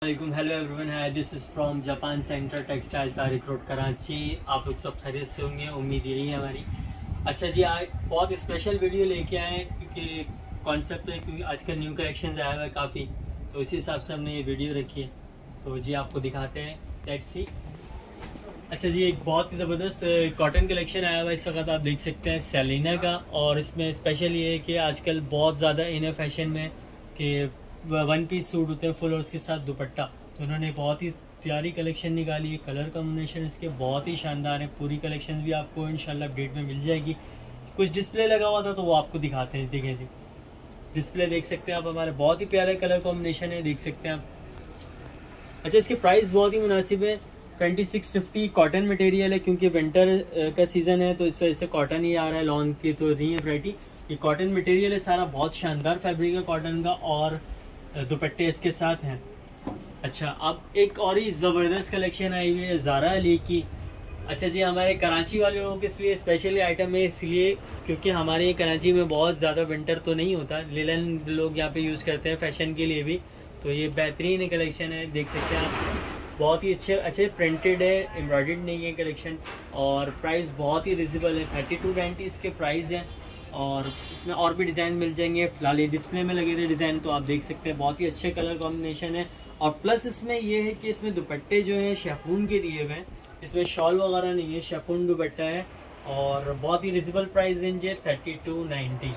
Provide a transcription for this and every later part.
Hello everyone, hi this is from Japan centre textile Tariq road Karachi. आप लोग सब खैरियत से होंगे, उम्मीद यही है हमारी। अच्छा जी, आज बहुत स्पेशल वीडियो लेके आए हैं क्योंकि कॉन्सेप्ट है, क्योंकि आजकल न्यू कलेक्शन आया हुआ है काफ़ी, तो इसी हिसाब से हमने ये वीडियो रखी है। तो जी आपको दिखाते हैं, लेट्स सी। अच्छा जी, एक बहुत ही ज़बरदस्त कॉटन कलेक्शन आया हुआ है इस वक्त, आप देख सकते हैं सेलिना का। और इसमें स्पेशल ये है कि आजकल बहुत ज़्यादा इन फैशन में कि वन पीस सूट होते हैं फुल और उसके साथ दुपट्टा, तो उन्होंने बहुत ही प्यारी कलेक्शन निकाली है। कलर कॉम्बिनेशन इसके बहुत ही शानदार है। पूरी कलेक्शन भी आपको इंशाल्लाह अपडेट में मिल जाएगी। कुछ डिस्प्ले लगा हुआ था तो वो आपको दिखाते हैं। देखें जी, डिस्प्ले देख सकते हैं आप, हमारे बहुत ही प्यारे कलर कॉम्बिनेशन है, देख सकते हैं आप। अच्छा, इसके प्राइस बहुत ही मुनासिब है, 2650 कॉटन मटेरियल है, क्योंकि विंटर का सीज़न है तो इस वजह से कॉटन ही आ रहा है, लॉन की तो नहीं है वैरायटी। ये कॉटन मटेरियल है सारा, बहुत शानदार फैब्रिक है कॉटन का, और दुपट्टे इसके साथ हैं। अच्छा, अब एक और ही ज़बरदस्त कलेक्शन आई हुई है ज़ारा अली की। अच्छा जी, हमारे कराची वाले लोगों के लिए स्पेशली आइटम है, इसलिए क्योंकि हमारे यहाँ कराची में बहुत ज़्यादा विंटर तो नहीं होता, लिलन लोग यहाँ पे यूज़ करते हैं फैशन के लिए भी। तो ये बेहतरीन कलेक्शन है, देख सकते हैं आप, बहुत ही अच्छे प्रिंटेड है, एम्ब्रॉयडर्ड नहीं है कलेक्शन। और प्राइस बहुत ही रिजनेबल है, 3290 इसके प्राइस हैं। और इसमें और भी डिज़ाइन मिल जाएंगे, फिलहाल ये डिस्प्ले में लगे थे डिज़ाइन, तो आप देख सकते हैं बहुत ही अच्छे कलर कॉम्बिनेशन है। और प्लस इसमें ये है कि इसमें दुपट्टे जो हैं शेफून के दिए हुए हैं, इसमें शॉल वगैरह नहीं है, शेफून दुपट्टा है। और बहुत ही रिजनेबल प्राइस रेंज है, 3290।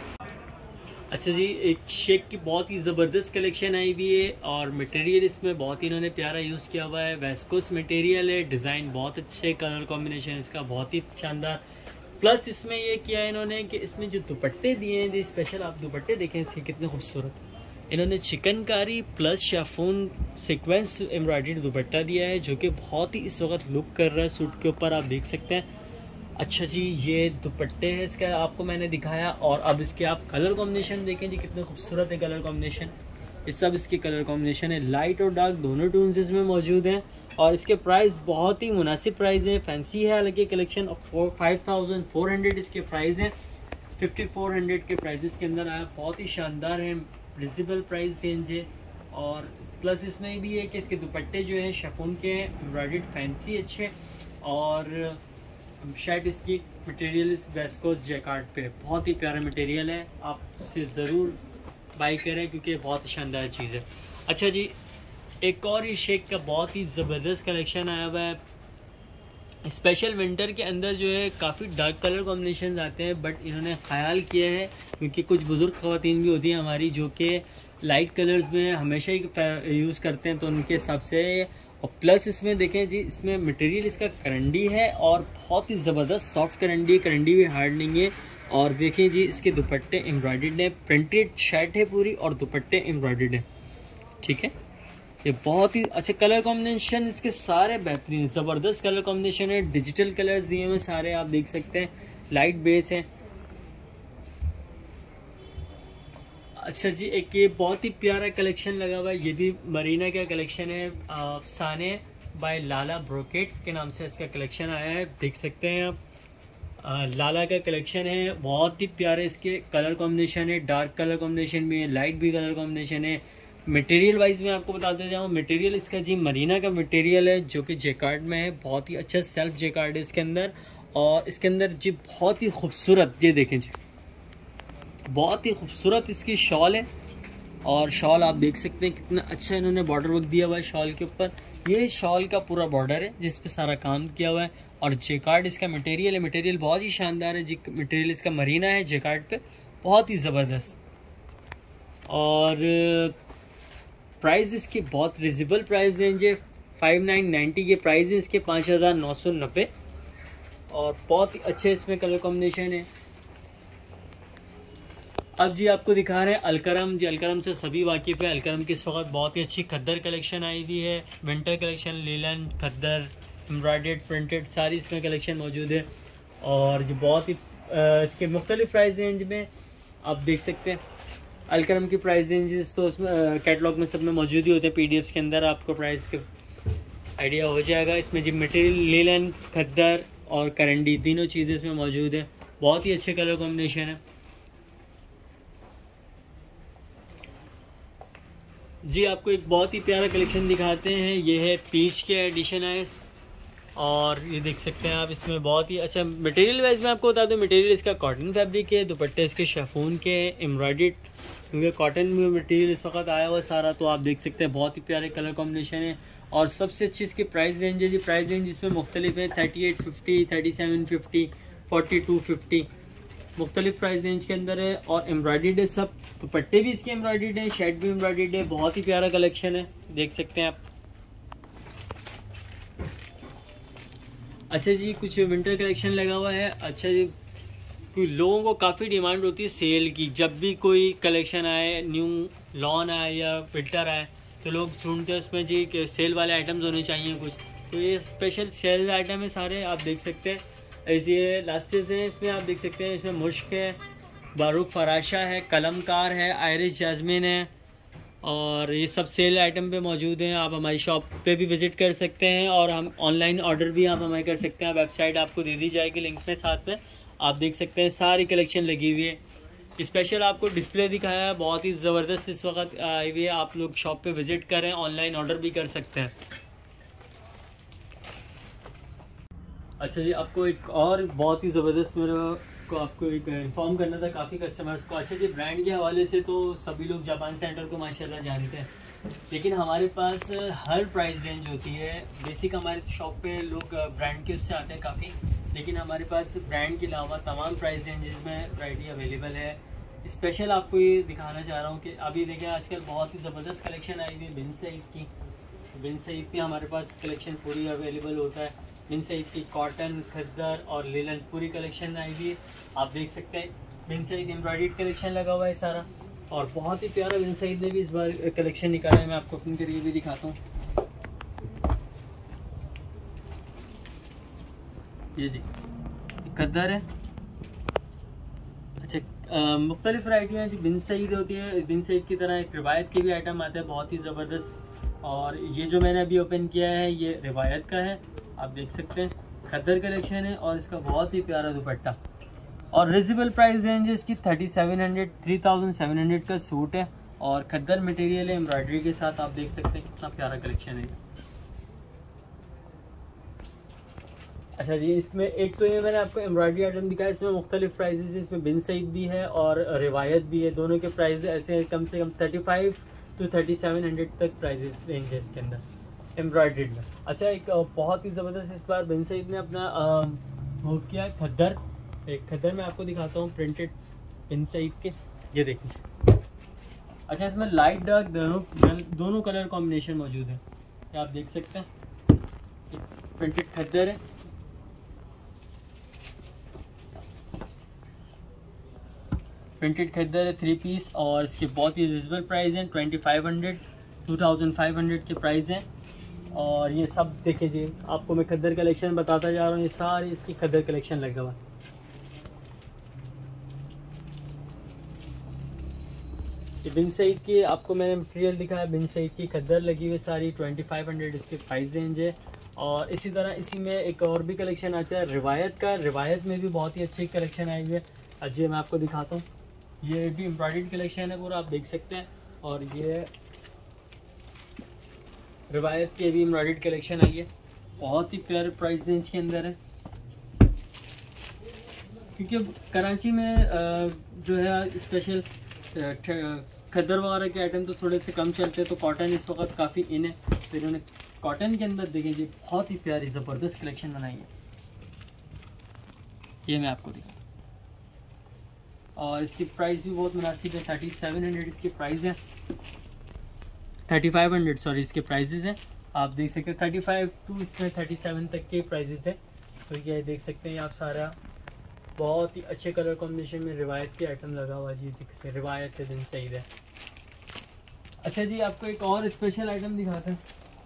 अच्छा जी, एक शेक की बहुत ही ज़बरदस्त कलेक्शन आई हुई है, और मटेरियल इसमें बहुत ही इन्होंने प्यारा यूज़ किया हुआ है, वेस्कोस मटेरियल है, डिज़ाइन बहुत अच्छे, कलर कॉम्बिनेशन इसका बहुत ही शानदार। प्लस इसमें ये किया है इन्होंने कि इसमें जो दुपट्टे दिए हैं, जो स्पेशल आप दुपट्टे देखें इसके कितने खूबसूरत, इन्होंने chikankari plus chiffon sequence embroidered dupatta दिया है, जो कि बहुत ही इस वक्त लुक कर रहा है सूट के ऊपर, आप देख सकते हैं। अच्छा जी, ये दुपट्टे है इसका, आपको मैंने दिखाया। और अब इसके आप कलर कॉम्बिनेशन देखें जी, कितने खूबसूरत है कलर कॉम्बिनेशन। ये सब इसके कलर कॉम्बिनेशन है, लाइट और डार्क दोनों टोन्स इसमें मौजूद हैं। और इसके प्राइस बहुत ही मुनासिब प्राइस है, फैंसी है हालांकि कलेक्शन। 5400 इसके प्राइस हैं, 5400 के प्राइजेस के अंदर आया, बहुत ही शानदार है, रिजनेबल प्राइस रेंज है। और प्लस इसमें भी है कि इसके दुपट्टे जो हैं शेफून के हैं, एम्ब्रॉयडर्ड फैंसी अच्छे। और शर्ट इसकी मटेरियल इस वेस्कोस जैकार्ड पे, बहुत ही प्यारा मटेरियल है, आप इसे ज़रूर बाई करें क्योंकि बहुत शानदार चीज़ है। अच्छा जी, एक और ही शेक का बहुत ही ज़बरदस्त कलेक्शन आया हुआ है। स्पेशल विंटर के अंदर जो है काफ़ी डार्क कलर कॉम्बिनेशन आते हैं, बट इन्होंने ख्याल किया है क्योंकि कुछ बुज़ुर्ग ख़वातीन भी होती हैं हमारी जो कि लाइट कलर्स में हमेशा ही यूज़ करते हैं, तो उनके हिसाब से। और प्लस इसमें देखें जी, इसमें मटेरियल इसका करंडी है, और बहुत ही ज़बरदस्त सॉफ्ट करंडी है, करंडी भी हार्ड नहीं है। और देखें जी, इसके दुपट्टे एम्ब्रॉयडर्ड है, प्रिंटेड शर्ट है पूरी, और दुपट्टे एम्ब्रॉयडर्ड है, ठीक है। ये बहुत ही अच्छा कलर कॉम्बिनेशन, इसके सारे बेहतरीन ज़बरदस्त कलर कॉम्बिनेशन है, डिजिटल कलर्स दिए हुए सारे, आप देख सकते हैं, लाइट बेस है। अच्छा जी, एक ये बहुत ही प्यारा कलेक्शन लगा हुआ है, ये भी मरीना का कलेक्शन है, साने बाय लाला ब्रोकेट के नाम से इसका कलेक्शन आया है, देख सकते हैं आप। लाला का कलेक्शन है, बहुत ही प्यारे इसके कलर कॉम्बिनेशन है, डार्क कलर कॉम्बिनेशन भी है, लाइट भी कलर कॉम्बिनेशन है। मटेरियल वाइज मैं आपको बताते जाऊँ, मटेरियल इसका जी मरीना का मटेरियल है, जो कि जेकार्ड में है, बहुत ही अच्छा सेल्फ जेकार्ड है इसके अंदर। और इसके अंदर जी बहुत ही खूबसूरत, ये देखें जी, बहुत ही खूबसूरत इसकी शॉल है। और शॉल आप देख सकते हैं कितना अच्छा इन्होंने बॉर्डर वर्क दिया हुआ है शॉल के ऊपर, ये शॉल का पूरा बॉर्डर है जिस पे सारा काम किया हुआ है। और जेकार्ड इसका मटेरियल है, मटेरियल बहुत ही शानदार है जी, मटेरियल इसका मरीना है जेकार्ड पे, बहुत ही ज़बरदस्त। और प्राइस इसकी बहुत रिजनेबल प्राइस रेंज है, 5990 के प्राइस है इसके, 5990। और बहुत ही अच्छे इसमें कलर कॉम्बिनेशन है। अब जी आपको दिखा रहे हैं अलकरम जी, अलकरम से सभी वाकिफ़ है। अलकरम की इस वक्त बहुत ही अच्छी खद्दर कलेक्शन आई हुई है, winter collection, linen khaddar embroidered printed सारी इसमें कलेक्शन मौजूद है। और ये बहुत ही इसके मुख्तलिफ प्राइस रेंज में आप देख सकते हैं। अलकरम की प्राइस रेंजेस तो उसमें कैटलॉग में सब में मौजूद ही होते हैं, पीडीएफ्स के अंदर आपको प्राइस का आइडिया हो जाएगा। इसमें जी मटेरियल लीलन खद्दर और करंडी तीनों चीज़ें इसमें मौजूद है, बहुत ही अच्छे कलर कॉम्बिनेशन है। जी आपको एक बहुत ही प्यारा कलेक्शन दिखाते हैं। ये है पीच के एडिशन है और ये देख सकते हैं आप, इसमें बहुत ही अच्छा मटेरियल वाइज मैं आपको बता दूं, मटेरियल इसका कॉटन फैब्रिक है, दुपट्टे इसके शिफॉन के एम्ब्रॉयडर्ड, क्योंकि कॉटन में मटेरियल इस वक्त आया हुआ सारा। तो आप देख सकते हैं बहुत ही प्यारे कलर कॉम्बिनेशन है और सबसे अच्छी इसकी प्राइस रेंज है जी। प्राइस रेंज इसमें मुख्तलिफ है, 3850, 3750, 4250, मुख्तलिफ प्राइस रेंज के अंदर है। और एम्ब्रॉयडर्ड है सब, दुपट्टे भी इसके एम्ब्रॉयडर्ड है, शर्ट भी एम्ब्रॉयडर्ड है। बहुत ही प्यारा कलेक्शन है, देख सकते हैं आप। अच्छा जी कुछ विंटर कलेक्शन लगा हुआ है। अच्छा जी लोगों को काफ़ी डिमांड होती है सेल की, जब भी कोई कलेक्शन आए, न्यू लॉन आए या विंटर आए, तो लोग ढूंढते हैं उसमें जी कि सेल वाले आइटम्स होने चाहिए कुछ। तो ये स्पेशल सेल आइटम है सारे, आप देख सकते हैं। ऐसे लास्टेज हैं इसमें, आप देख सकते हैं। इसमें मुश्क है, बारूक फराशा है, कलमकार है, आयरिश जैस्मिन है और ये सब सेल आइटम पे मौजूद हैं। आप हमारी शॉप पे भी विज़िट कर सकते हैं और हम ऑनलाइन ऑर्डर भी आप हमारे कर सकते हैं। वेबसाइट आपको दे दी जाएगी लिंक में साथ में, आप देख सकते हैं। सारी कलेक्शन लगी हुई है। स्पेशल आपको डिस्प्ले दिखाया है, बहुत ही ज़बरदस्त इस वक्त आई हुई है। आप लोग शॉप पे विज़िट करें, ऑनलाइन ऑर्डर भी कर सकते हैं। अच्छा जी आपको एक और बहुत ही ज़बरदस्त मेरे को आपको एक इन्फॉर्म करना था काफ़ी कस्टमर्स को। अच्छा जी ब्रांड के हवाले से तो सभी लोग जापान सेंटर को माशाल्लाह जानते हैं, लेकिन हमारे पास हर प्राइस रेंज होती है। बेसिक हमारे शॉप पे लोग ब्रांड के उससे आते हैं काफ़ी, लेकिन हमारे पास ब्रांड के अलावा तमाम प्राइस रेंजेस में वैरायटी अवेलेबल है। स्पेशल आपको ये दिखाना चाह रहा हूँ कि अभी देखें आजकल बहुत ही ज़बरदस्त कलेक्शन आई हुई है बिन सईद की। बिन सईद की हमारे पास कलेक्शन पूरी अवेलेबल होता है। बिन सईद की कॉटन, खद्दर और लेलन पूरी कलेक्शन आई हुई है, आप देख सकते हैं। बिन सईद एम्ब्रॉयडर्ड कलेक्शन लगा हुआ है सारा और बहुत ही प्यारा बिन सईद ने भी इस बार कलेक्शन निकाला है। मैं आपको अपने करिए भी दिखाता हूँ। ये जी खद्दर है। अच्छा मुख्तलिफ वैरायटियाँ जो बिन सईद होती है, बिन सईद की तरह एक रिवायत के भी आइटम आते हैं बहुत ही ज़बरदस्त। और ये जो मैंने अभी ओपन किया है ये रिवायत का है, आप देख सकते हैं। खद्दर कलेक्शन है और इसका बहुत ही प्यारा दुपट्टा और रिजनेबल प्राइस रेंज है इसकी 3700, 3700 का सूट है और खद्दर मटेरियल है एम्ब्रॉयडरी के साथ। आप देख सकते हैं कितना प्यारा कलेक्शन है। अच्छा जी इसमें एक तो ये मैंने आपको एम्ब्रॉयडरी आइटम दिखाया, इसमें मुख्तलिफ प्राइजेस है। इसमें बिन सईद भी है और रिवायत भी है, दोनों के प्राइस ऐसे कम से कम 35 to 3700 तक प्राइजेस रेंज है इसके अंदर एम्ब्रॉयडर्ड में। अच्छा एक बहुत ही ज़बरदस्त इस बार बिन सईद ने अपना मूव किया खद्दर। एक खद्दर मैं आपको दिखाता हूँ प्रिंटेड बिन सईद के, ये देखिए। अच्छा इसमें लाइट डार्क दोनों कलर कॉम्बिनेशन मौजूद है, ये आप देख सकते हैं। प्रिंटेड खद्दर है, प्रिंटेड खद्दर है 3 पीस और इसके बहुत ही रिजनेबल प्राइस हैं। 2500, 2500 के प्राइस हैं। और ये सब देखें जी, आपको मैं खद्दर कलेक्शन बताता जा रहा हूँ, ये सारी इसकी खद्दर कलेक्शन लगा हुआ। ये बिन सईद की आपको मैंने मटेरियल दिखाया, बिन सईद की खद्दर लगी हुई सारी 2500 इसके प्राइस रेंज है। और इसी तरह इसी में एक और भी कलेक्शन आता है रिवायत का, रिवायत में भी बहुत ही अच्छी कलेक्शन आई हुई है। अजय मैं आपको दिखाता हूँ, ये भी एम्ब्रॉयडर्ड कलेक्शन है पूरा, आप देख सकते हैं। और ये रिवायत की भी एम्ब्रॉयडर्ड कलेक्शन आई है, बहुत ही प्यारे प्राइस रेंज के अंदर है। क्योंकि कराची में जो है स्पेशल खद्दर वगैरह के आइटम तो थोड़े से कम चलते हैं, तो कॉटन इस वक्त काफ़ी इन है। तो इन्होंने कॉटन के अंदर देखें जी बहुत ही प्यारी ज़बरदस्त कलेक्शन बनाई है, ये मैं आपको दिखा। और इसकी प्राइस भी बहुत मुनासिब है, 3700 इसकी प्राइस है, 3500 सॉरी इसके प्राइजेज़ हैं। आप देख सकते हैं 35 टू इसमें 37 तक के प्राइजेज़ हैं। तो ये देख सकते हैं आप सारा बहुत ही अच्छे कलर कॉम्बिनेशन में रिवायत के आइटम लगा हुआ जी, दिखते हैं रिवायत के दिन सही है। अच्छा जी आपको एक और स्पेशल आइटम दिखाते हैं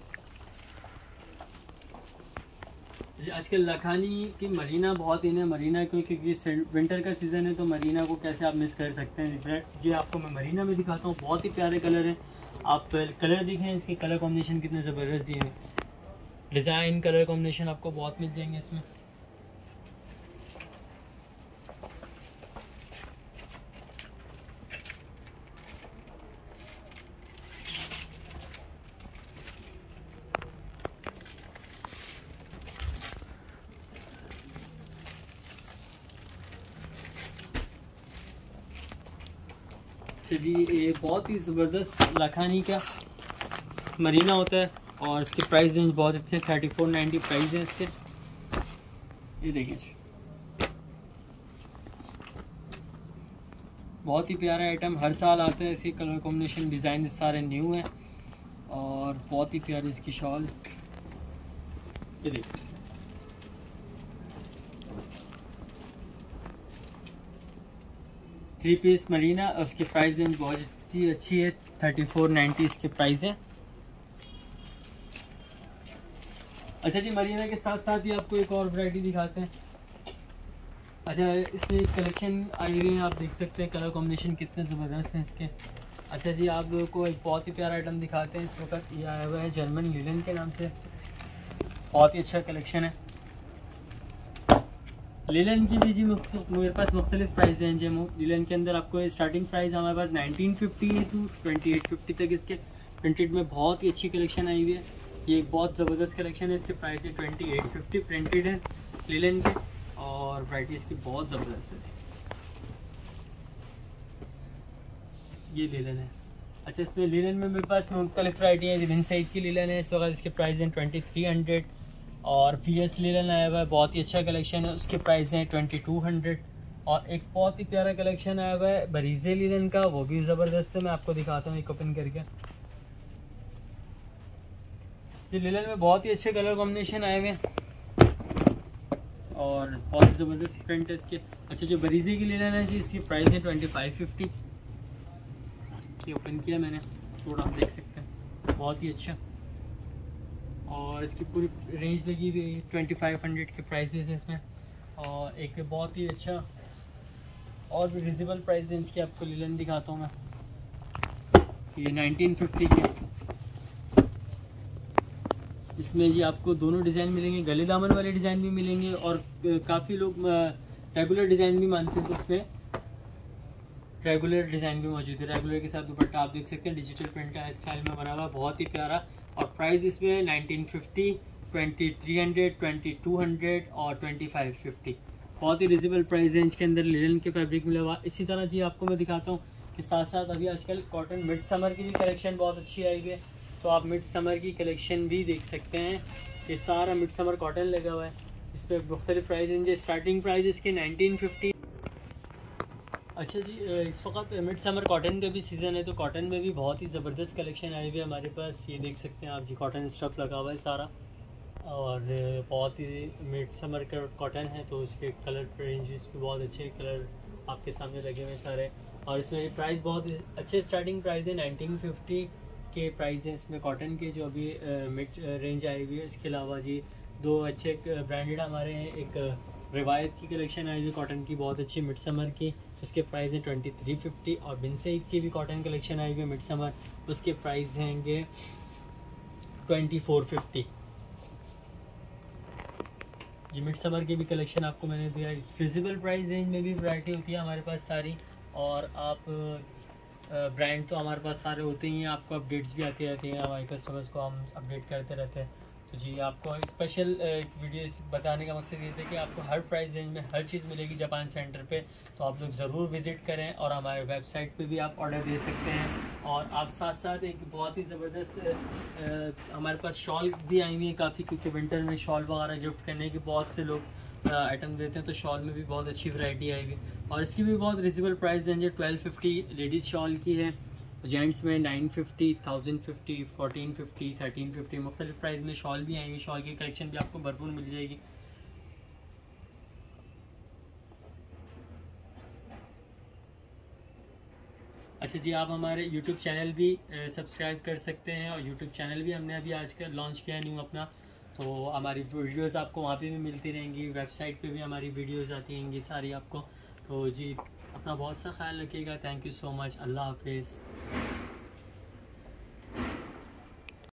जी। आजकल लखानी की मरीना बहुत इन है, मरीना क्योंकि विंटर का सीज़न है तो मरीना को कैसे आप मिस कर सकते हैं। जी आपको मैं मरीना में दिखाता हूँ, बहुत ही प्यारे कलर हैं। आप कलर देखें, इसके कलर कॉम्बिनेशन कितने ज़बरदस्त दिए हैं, डिज़ाइन कलर कॉम्बिनेशन आपको बहुत मिल जाएंगे इसमें। अच्छा जी, ये बहुत ही ज़बरदस्त लखानी का मरीना होता है और इसके प्राइस रेंज बहुत अच्छे हैं। 3490 प्राइस है इसके। ये देखिए जी, बहुत ही प्यारा आइटम, हर साल आता है। इसके कलर कॉम्बिनेशन डिज़ाइन सारे न्यू हैं और बहुत ही प्यारी इसकी शॉल। ये देखिए, थ्री पीस मरीना, उसकी प्राइस रेंज बहुत ही अच्छी है। 3490 इसके प्राइस है। अच्छा जी, मरीना के साथ साथ ही आपको एक और वैरायटी दिखाते हैं। अच्छा, इसमें कलेक्शन आई हुई है, आप देख सकते हैं कलर कॉम्बिनेशन कितने ज़बरदस्त हैं इसके। अच्छा जी, आप लोगों को एक बहुत ही प्यारा आइटम दिखाते हैं। इस वक्त ये आया हुआ है जर्मन लिलन के नाम से, बहुत ही अच्छा कलेक्शन है। लिलन की भी जी मेरे पास मुख्तलिफ प्राइस रेंज है। लिलन के अंदर आपको स्टार्टिंग प्राइस हमारे पास 1950 टू 2850 तक इसके प्रिंटेड में बहुत ही अच्छी कलेक्शन आई हुई है। ये एक बहुत ज़बरदस्त कलेक्शन है। इसके प्राइस है 2850 प्रिंटेड है लिलन के, और वैरायटी इसकी बहुत ज़बरदस्त है। ये लिलन है। अच्छा, इसमें लिलन में मेरे पास मुख्तलिफ वैरायटी है। बिन सईद की लिलन है, इस वक्त इसके प्राइस हैं 2300। और VS लिलन आया हुआ है, बहुत ही अच्छा कलेक्शन है, उसके प्राइस हैं 2200। और एक बहुत ही प्यारा कलेक्शन आया हुआ है बरीज़े लिलन का, वो भी ज़बरदस्त है। मैं आपको दिखाता हूँ एक ओपन करके। ये लिलन में बहुत ही अच्छे कलर कॉम्बिनेशन आए हुए हैं और बहुत ही ज़बरदस्त प्रिंट है इसके। अच्छा, जो बरीज़े की लिलन है जी, इसकी प्राइस है 2550। ये ओपन किया मैंने, थोड़ा आप देख सकते हैं, बहुत ही अच्छा। और इसकी पूरी रेंज लगी हुई है, 2500 के प्राइसेस है इसमें। और एक बहुत ही अच्छा और भी रिजनेबल प्राइस रेंज की आपको लिलन दिखाता हूँ मैं। ये 1950 के, इसमें जी आपको दोनों डिज़ाइन मिलेंगे, गले दामन वाले डिज़ाइन भी मिलेंगे और काफ़ी लोग रेगुलर डिज़ाइन भी मानते हैं, तो उसमें रेगुलर डिज़ाइन भी मौजूद है। रेगुलर के साथ दुपट्टा आप देख सकते हैं, डिजिटल प्रिंट का स्टाइल में बना हुआ, बहुत ही प्यारा। और प्राइस इसमें 1950, 2300, 2200 और 2550, बहुत ही रिजनेबल प्राइस रेंज के अंदर लिलन के फैब्रिक मिला हुआ। इसी तरह जी आपको मैं दिखाता हूँ कि साथ साथ अभी आजकल कॉटन मिड समर की भी कलेक्शन बहुत अच्छी आई हुई है, तो आप मिड समर की कलेक्शन भी देख सकते हैं। ये सारा मिड समर कॉटन लगा हुआ है, इस पर मुख्तलिफ प्राइस रेंज है। स्टार्टिंग प्राइस इसके 1950। अच्छा जी, इस वक्त मिड समर कॉटन का भी सीज़न है, तो कॉटन में भी बहुत ही ज़बरदस्त कलेक्शन आई हुई है हमारे पास। ये देख सकते हैं आप जी, कॉटन स्टफ़ लगा हुआ है सारा, और बहुत ही मिड समर का कॉटन है, तो उसके कलर रेंज भी बहुत अच्छे कलर आपके सामने लगे हुए हैं सारे। और इसमें प्राइस बहुत अच्छे स्टार्टिंग प्राइस है, 1950 के प्राइस हैं इसमें कॉटन के, जो अभी मिड रेंज आई हुई है। इसके अलावा जी दो अच्छे ब्रांडेड हमारे हैं, एक रिवायत की कलेक्शन आई हुई कॉटन की बहुत अच्छी मिड समर की, उसके प्राइस हैं 2350। और बिन सईद की भी कॉटन कलेक्शन आई हुई है मिड समर, उसके प्राइस हैंगे 2450। ये मिड समर की भी कलेक्शन आपको मैंने दिया। रिजनेबल प्राइस रेंज में भी वैरायटी होती है हमारे पास सारी, और आप ब्रांड तो हमारे पास सारे होते ही हैं, आपको अपडेट्स भी आती रहती हैं, हमारे कस्टमर्स को हम अपडेट करते रहते हैं। तो जी आपको स्पेशल वीडियो बताने का मकसद ये था कि आपको हर प्राइस रेंज में हर चीज़ मिलेगी जापान सेंटर पे, तो आप लोग ज़रूर विज़िट करें। और हमारे वेबसाइट पे भी आप ऑर्डर दे सकते हैं। और आप साथ साथ एक बहुत ही ज़बरदस्त हमारे पास शॉल भी आई हुई है काफ़ी, क्योंकि विंटर में शॉल वगैरह गिफ्ट करने के बहुत से लोग आइटम देते हैं, तो शॉल में भी बहुत अच्छी वैरायटी आई हुई, और इसकी भी बहुत रिजनेबल प्राइस रेंज है। 1250 लेडीज़ शॉल की है, जेंट्स में 950, 1050, 1450, 1350 मुख्तलिफ प्राइस में शॉल भी आएंगे। शॉल की कलेक्शन भी आपको भरपूर मिल जाएगी। अच्छा जी, आप हमारे YouTube चैनल भी सब्सक्राइब कर सकते हैं, और YouTube चैनल भी हमने अभी आजकल लॉन्च किया है न्यू अपना, तो हमारी वीडियोस आपको वहाँ पे भी मिलती रहेंगी। वेबसाइट पे भी हमारी वीडियोस आती रहेंगी सारी आपको। तो जी अपना बहुत सा ख्याल रखिएगा। Thank you so much. अल्लाह हाफिज़।